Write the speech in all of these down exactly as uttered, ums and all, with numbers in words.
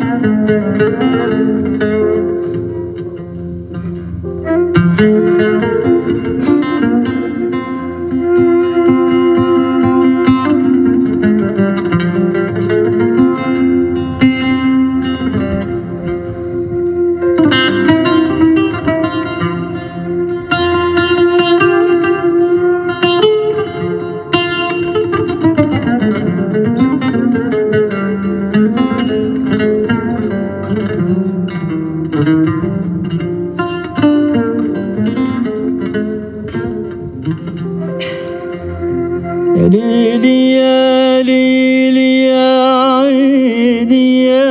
ليلي يا ليلي يا عيني يا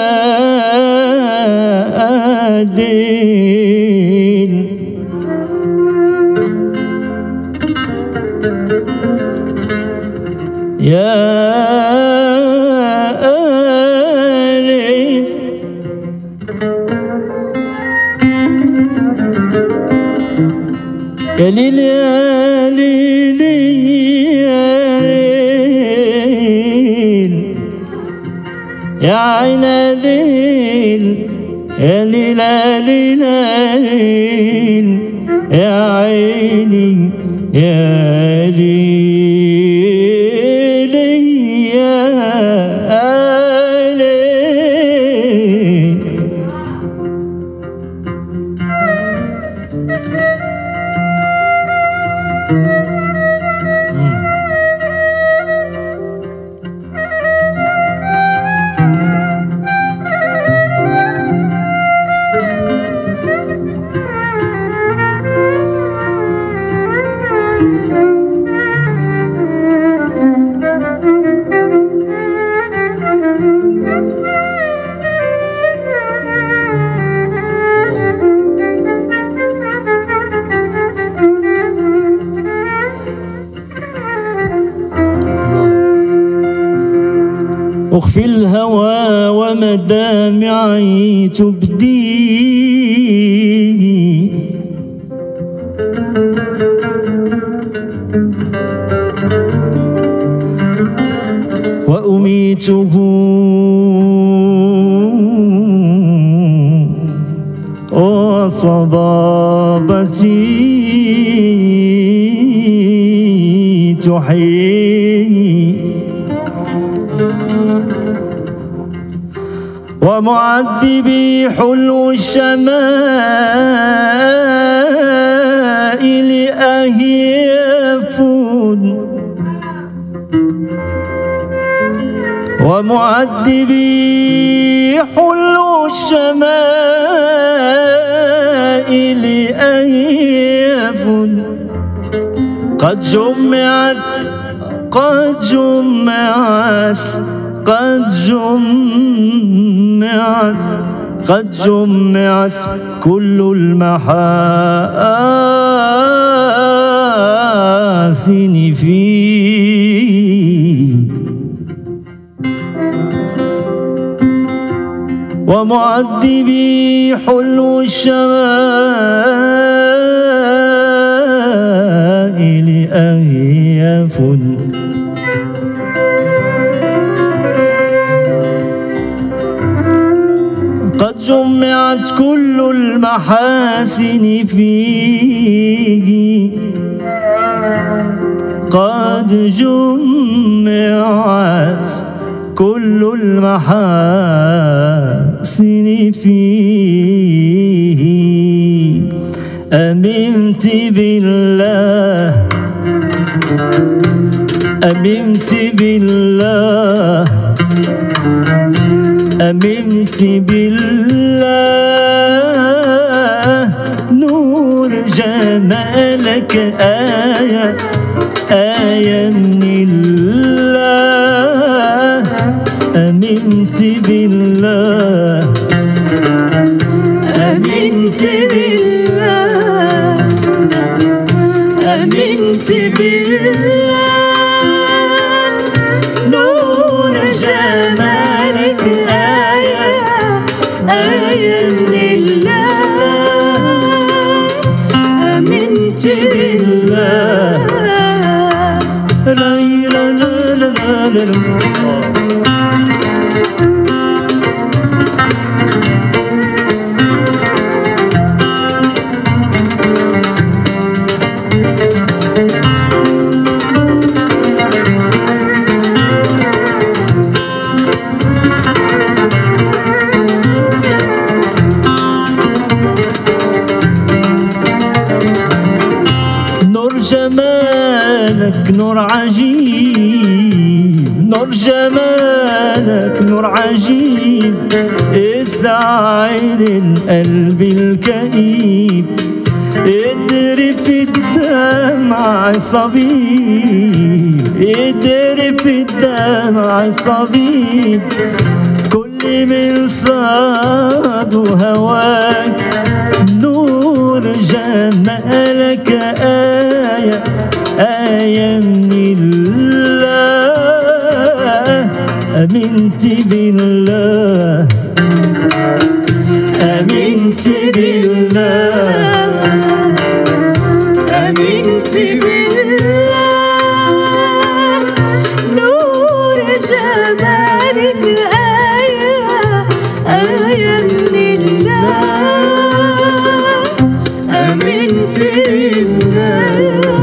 ليل يا ليل يا ليل يا ليل يا عين ليل يا ليل ليل ليل يا عيني يا ليل يا ليل. أخفي الهوى ومدامعي تبدي وأميته وصبابتي تحيي ومعذبي حلو الشمائل أهيف ومعذبي حلو الشمائل أهيف قد جمعت قد جمعت قد جمعت قد جمعت كل المحاسن فيه ومعذبي حلو الشمائل أهيف قد جمعت كل المحاسن فيه قد جمعت كل المحاسن فيه أمنت بالله أمنت بالله أمنت بالله نور جمالك آية آية من الله أمنت بالله أمنت بالله أمنت بالله نور جمالك آية آية من الله أمنت بالله لا لا لا لا لا لا نور عجيب، نور جمالك نور عجيب، يسعد القلب الكئيب، يدري في الدمع صبيب، يدري في الدمع صبيب، كل من صاد هواك نور جمالك آية آية من الله. آمنت بالله آمنت بالله آمنت بالله، نور جمالك آية آية من الله. آمنت بالله.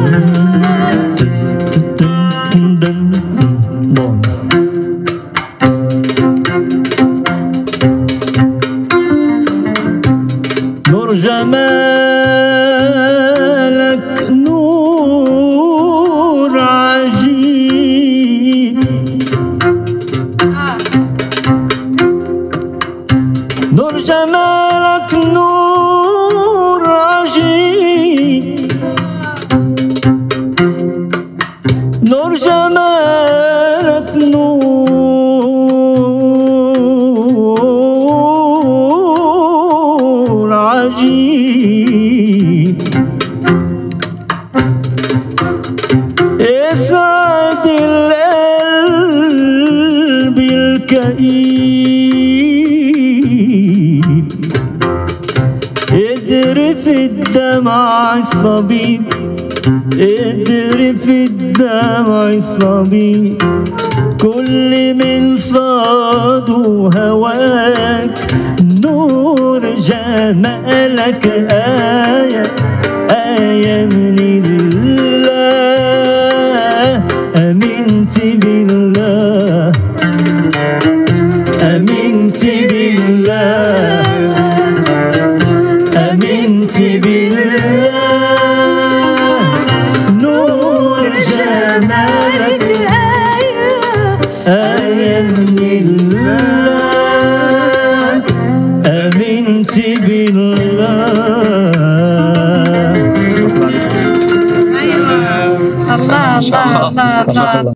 نور جمالك نور عجيب، نور جمالك نور عجيب، نور جمالك نور عجيب، يسعد القلب الكئيب، يدري في الدمع الصبيب، يدري في الدمع الصبيب، كل من صاد هواك نور جمالك آية آية من الله. آمنت بالله آمنت بالله آمنت بالله، نور جمالك آية آية من الله. آمنت بالله. الله الله الله الله.